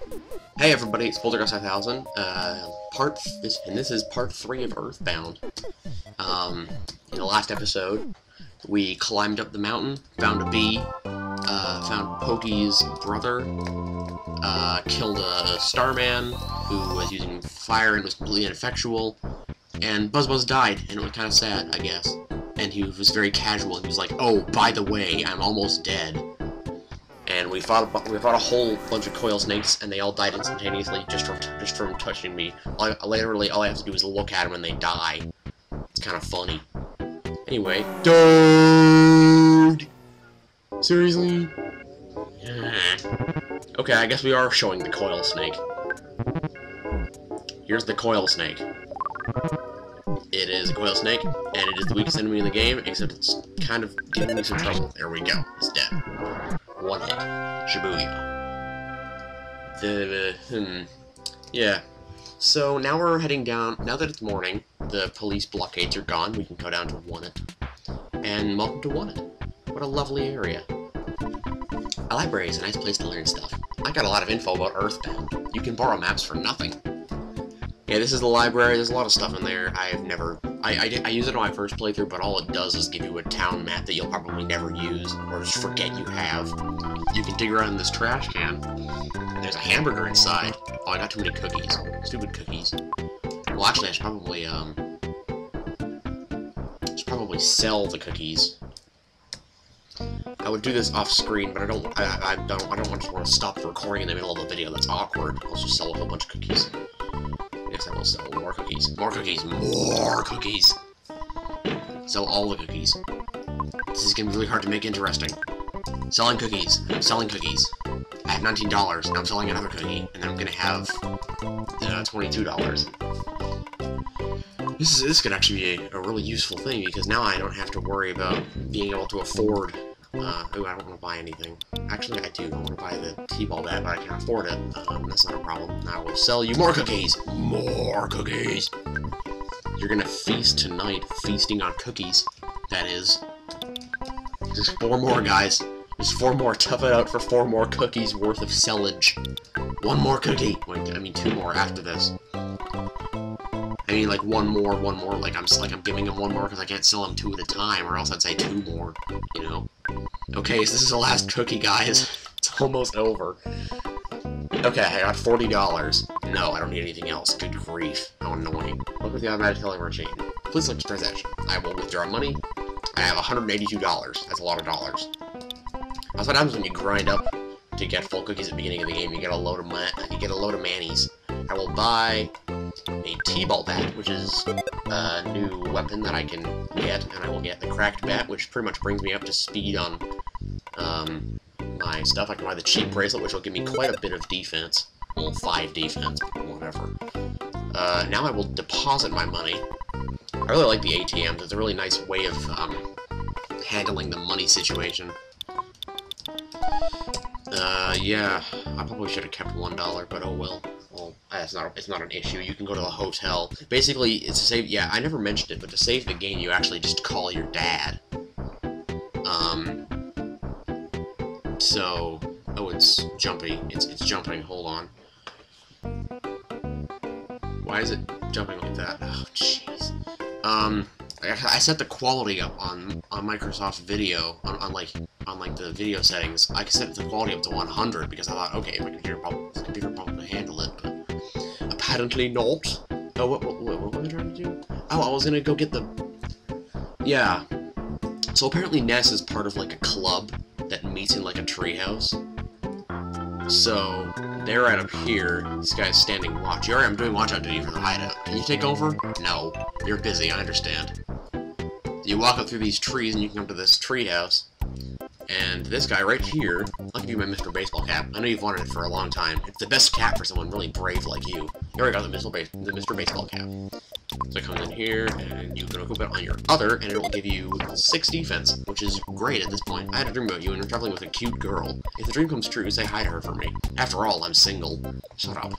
Hey everybody, it's Poltergeist 5000. This is part 3 of Earthbound. In the last episode, we climbed up the mountain, found a bee, found Pokey's brother, killed a starman who was using fire and was completely ineffectual, and Buzz died, and it was kind of sad, I guess. And he was very casual. He was like, "Oh, by the way, I'm almost dead." And we fought a whole bunch of coil snakes, and they all died instantaneously just from touching me. Literally, all I have to do is look at them and they die. It's kind of funny. Anyway, dude, seriously? Okay, I guess we are showing the coil snake. Here's the coil snake. It is a coil snake, and it is the weakest enemy in the game, except it's kind of giving me some trouble. There we go. It's dead. One hit. Shibuya. Yeah. So now we're heading down. Now that it's morning, the police blockades are gone. We can go down to Wonnet. And welcome to Wonnet. What a lovely area. A library is a nice place to learn stuff. I got a lot of info about Earthbound. You can borrow maps for nothing. Yeah, this is the library. There's a lot of stuff in there. I use it on my first playthrough, but all it does is give you a town map that you'll probably never use, or just forget you have. You can dig around in this trash can, and there's a hamburger inside. Oh, I got too many cookies. Stupid cookies. Well, actually, I should probably sell the cookies. I would do this off screen, but I don't want to stop the recording in the middle of the video. That's awkward. I'll just sell a whole bunch of cookies. Yes, I will sell more cookies. More cookies. More cookies. Sell all the cookies. This is going to be really hard to make interesting. Selling cookies. Selling cookies. I have $19. Now I'm selling another cookie. And then I'm going to have $22. This could actually be a really useful thing, because now I don't have to worry about being able to afford... ooh, I don't want to buy anything. Actually, I do. I want to buy the T-ball bat, but I can't afford it. That's not a problem. I will sell you more cookies! More cookies! You're gonna feast tonight, feasting on cookies. That is. Just 4 more, guys. Just 4 more. Tough it out for 4 more cookies worth of sellage. 1 more cookie! Wait, I mean 2 more after this. I mean, like, one more, like I'm giving him 1 more because I can't sell him 2 at a time, or else I'd say 2 more, you know? Okay, so this is the last cookie, guys. It's almost over. Okay, I got $40. No, I don't need anything else. Good grief. How annoying. Look at the automatic teller machine. Please select transaction. I will withdraw money. I have $182. That's a lot of dollars. That's what happens when you grind up to get full cookies at the beginning of the game. You get a load of manis. I will buy a T-ball bat, which is a new weapon that I can get, and I will get the cracked bat, which pretty much brings me up to speed on my stuff. I can buy the cheap bracelet, which will give me quite a bit of defense. Well, 5 defense, but whatever. Now I will deposit my money. I really like the ATMs. It's a really nice way of handling the money situation. Yeah, I probably should have kept $1, but oh well. Well, it's not an issue. You can go to the hotel. Basically, it's to save. Yeah, I never mentioned it, but to save the game, you actually just call your dad. So, oh, it's jumpy. It's jumping. Hold on. Why is it jumping like that? Oh, jeez. I set the quality up on Microsoft Video on the video settings. I set the quality up to 100 because I thought, okay, my computer probably handle it, but apparently not. Oh, what was I trying to do? Oh, I was gonna go get the... Yeah. So apparently Ness is part of like a club that meets in like a treehouse. So they're right up here. This guy's standing watch. I'm doing watch out duty for the hideout. Can you take over? No. You're busy, I understand. You walk up through these trees and you can come to this treehouse. And this guy right here, I'll give you my Mr. Baseball cap. I know you've wanted it for a long time. It's the best cap for someone really brave like you. You already got the Mr. Baseball cap. So it comes in here, and you can equip it on your other, and it will give you 6 defense, which is great at this point. I had a dream about you, and you're traveling with a cute girl. If the dream comes true, say hi to her for me. After all, I'm single. Shut up.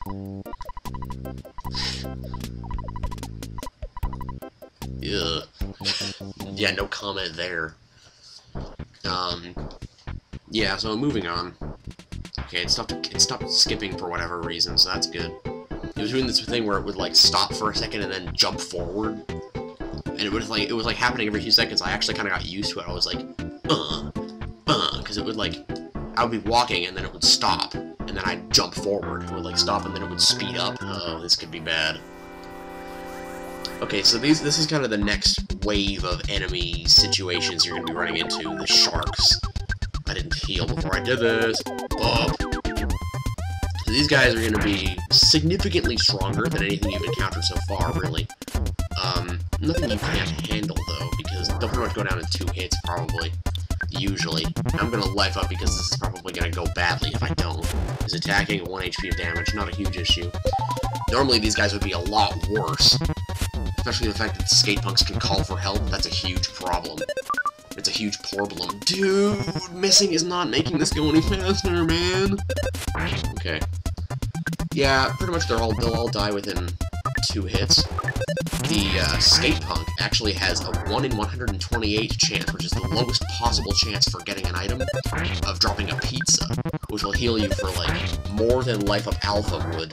Ugh. Yeah, no comment there. Yeah, so moving on. Okay, it stopped skipping for whatever reason, so that's good. It was doing this thing where it would like stop for a second and then jump forward, and it was like happening every few seconds. I actually kind of got used to it. I was like, because it would like, I would be walking and then it would stop, and then I'd jump forward. It would like stop and then it would speed up. Oh, this could be bad. Okay, so this is kind of the next wave of enemy situations you're gonna be running into. The sharks. I didn't heal before I did this. Bob. So these guys are gonna be significantly stronger than anything you've encountered so far, really. Nothing you can't handle though, because they'll pretty much go down in 2 hits probably. Usually. I'm gonna life up because this is probably gonna go badly if I don't. He's attacking 1 HP of damage, not a huge issue. Normally these guys would be a lot worse. Especially the fact that the skate punks can call for help, that's a huge problem. It's a huge problem. Dude, missing is not making this go any faster, man. Okay. Yeah, pretty much they'll all die within 2 hits. The skate punk actually has a 1 in 128 chance, which is the lowest possible chance for getting an item, of dropping a pizza, which will heal you for, like, more than Life Up Alpha would.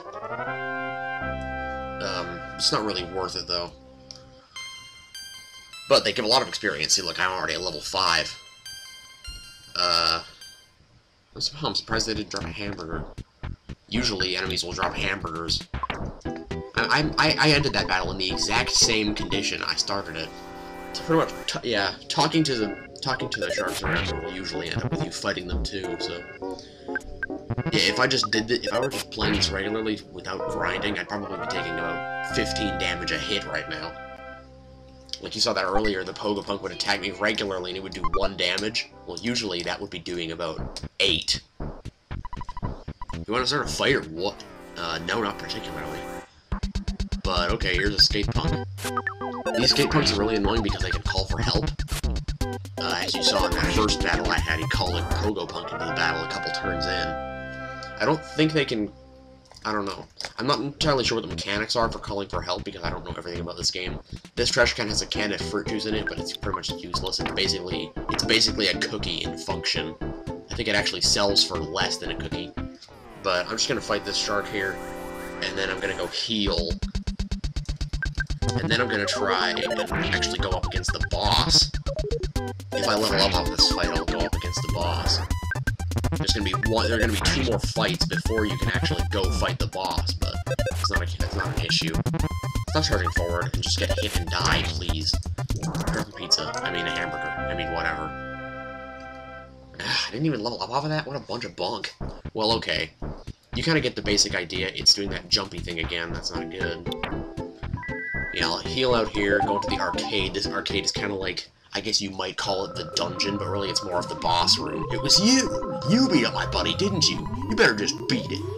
It's not really worth it, though. But they give a lot of experience. See, look, I'm already at level 5. I'm surprised they didn't drop a hamburger. Usually, enemies will drop hamburgers. I ended that battle in the exact same condition I started it. So pretty much, yeah, talking to the sharks around will usually end up with you fighting them too. So yeah, if I were just playing this regularly without grinding, I'd probably be taking about 15 damage a hit right now. Like you saw that earlier, the Pogo Punk would attack me regularly and it would do 1 damage. Well, usually that would be doing about 8. You want to start a fight or what? No, not particularly. But okay, here's a skate punk. These skate punks are really annoying because they can call for help. As you saw in that first battle I had, he called a Pogo Punk into the battle a couple turns in. I don't think they can... I don't know. I'm not entirely sure what the mechanics are for calling for help because I don't know everything about this game. This trash can has a can of fruit juice in it, but it's pretty much useless. It's basically a cookie in function. I think it actually sells for less than a cookie. But I'm just gonna fight this shark here, and then I'm gonna go heal. And then I'm gonna try and actually go up against the boss. If I level up off this fight, I'll go up against the boss. There are gonna be 2 more fights before you can actually go fight the boss, but that's not an issue. Stop charging forward and just get hit and die, please. Drop a pizza. I mean a hamburger. I mean whatever. I didn't even level up off of that? What a bunch of bunk. Well, okay. You kind of get the basic idea. It's doing that jumpy thing again. That's not good. Yeah, I'll heal out here, go into the arcade. This arcade is kind of like, I guess you might call it the dungeon, but really it's more of the boss room. It was you! You beat up my buddy, didn't you? You better just beat it.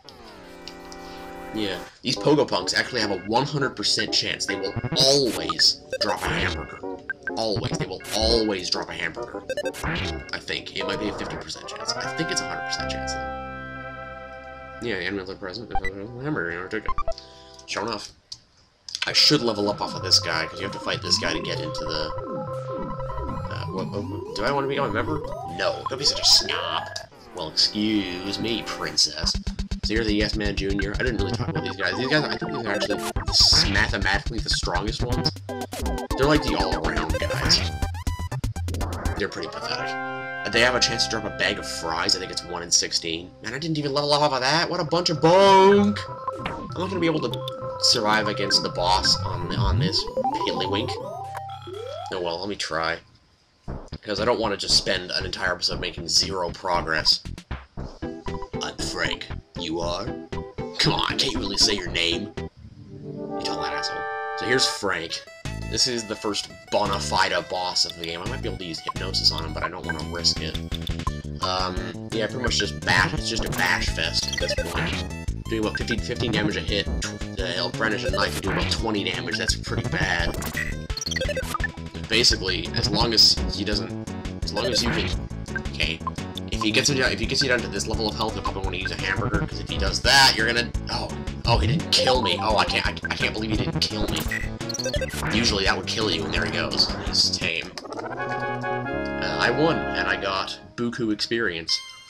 Yeah, these Pogo Punks actually have a 100% chance they will always drop a hamburger. Always. They will always drop a hamburger. I think. It might be a 50% chance. I think it's a 100% chance, though. Yeah, enemy present. Hamburger, I took it. Sure enough. I should level up off of this guy, because you have to fight this guy to get into the... do I want to become a member? No. Don't be such a snob. Well, excuse me, princess. So you're the Yes Man Jr. I didn't really talk about these guys. These guys, I think these are actually mathematically the strongest ones. They're like the all-around guys. They're pretty pathetic. They have a chance to drop a bag of fries. I think it's 1 in 16. Man, I didn't even level up off of that. What a bunch of bunk! I'm not going to be able to survive against the boss on this Piddlywink. Oh well, let me try. Because I don't want to just spend an entire episode making 0 progress. I'm Frank. You are? Come on, can't you really say your name? You tell that asshole. So here's Frank. This is the first bona fide boss of the game. I might be able to use hypnosis on him, but I don't want to risk it. Yeah, pretty much just bash. It's just a bash fest at this point. Doing about 15 damage a hit. He'll brandish a knife and do about 20 damage. That's pretty bad. Basically, as long as you can, okay. If he gets you down to this level of health, you'll probably want to use a hamburger. Because if he does that, you're gonna. Oh, he didn't kill me. Oh, I can't believe he didn't kill me. Usually that would kill you, and there he goes. He's tame. I won, and I got buku experience.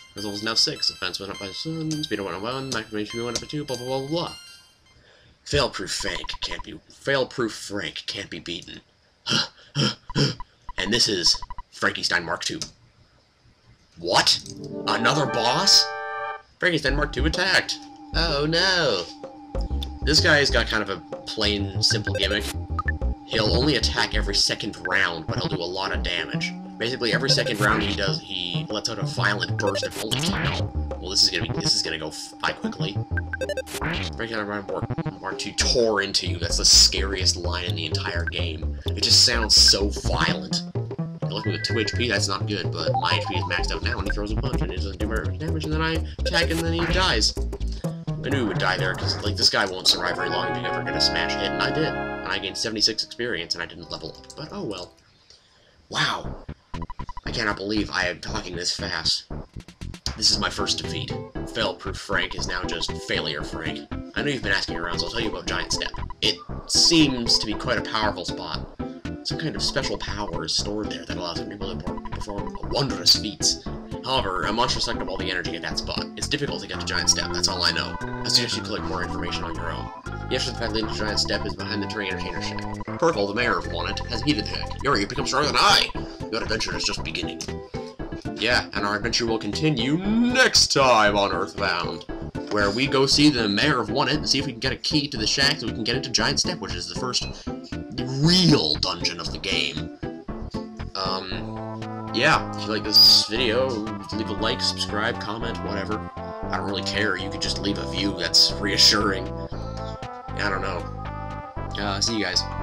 This level's now 6. Defense went up by 7, speed went up by 1, maximum HP went up by 2, blah blah blah blah blah. Fail-proof Frank can't be beaten. And this is Frankenstein Mark II. What? Another boss? Frankenstein Mark II attacked. Oh no. This guy's got kind of a plain, simple gimmick. He'll only attack every second round, but he'll do a lot of damage. Basically, every second round he lets out a violent burst of voltage. Well, this is gonna go by quickly. Frankenstein Mark II tore into you. That's the scariest line in the entire game. It just sounds so violent. You're looking at 2 HP, that's not good, but my HP is maxed out now, and he throws a punch, and it doesn't do very much damage, and then I attack, and then he dies. I knew he would die there, because, like, this guy won't survive very long if you ever get a smash hit, and I did. And I gained 76 experience, and I didn't level up, but oh well. Wow. I cannot believe I am talking this fast. This is my first defeat. Fail-proof Frank is now just Failure Frank. I know you've been asking around, so I'll tell you about Giant Step. It seems to be quite a powerful spot. Some kind of special power is stored there that allows some people to perform wondrous feats. However, a monster sucked up all the energy at that spot. It's difficult to get to Giant Step, that's all I know. I suggest you collect more information on your own. The extra path leading to Giant Step is behind the Terrain Entertainer shack. Purple, the mayor of Wanted, has heeded the heck. Yuri, you've become stronger than I! Your adventure is just beginning. Yeah, and our adventure will continue next time on Earthbound, where we go see the mayor of Wanted and see if we can get a key to the shack so we can get into Giant Step, which is the first real dungeon of the game. Yeah, if you like this video, leave a like, subscribe, comment, whatever. I don't really care, you could just leave a view that's reassuring. I don't know. See you guys.